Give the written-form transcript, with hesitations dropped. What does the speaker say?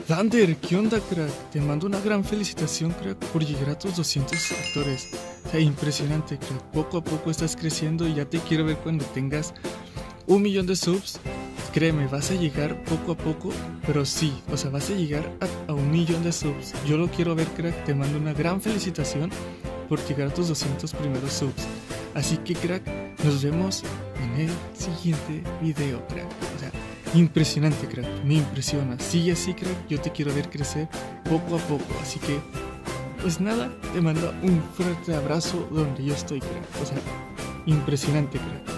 Thunder, ¿qué onda, crack? Te mando una gran felicitación, crack, por llegar a tus 200 suscriptores. O sea, impresionante, crack. Poco a poco estás creciendo y ya te quiero ver cuando tengas 1 millón de subs. Créeme, vas a llegar poco a poco, pero sí, o sea, vas a llegar a 1 millón de subs. Yo lo quiero ver, crack. Te mando una gran felicitación por llegar a tus 200 primeros subs. Así que, crack, nos vemos en el siguiente video, crack. O sea, impresionante, crack, me impresiona. Sigue así, crack, yo te quiero ver crecer poco a poco. Así que, pues nada, te mando un fuerte abrazo donde yo estoy, crack. O sea, impresionante, crack.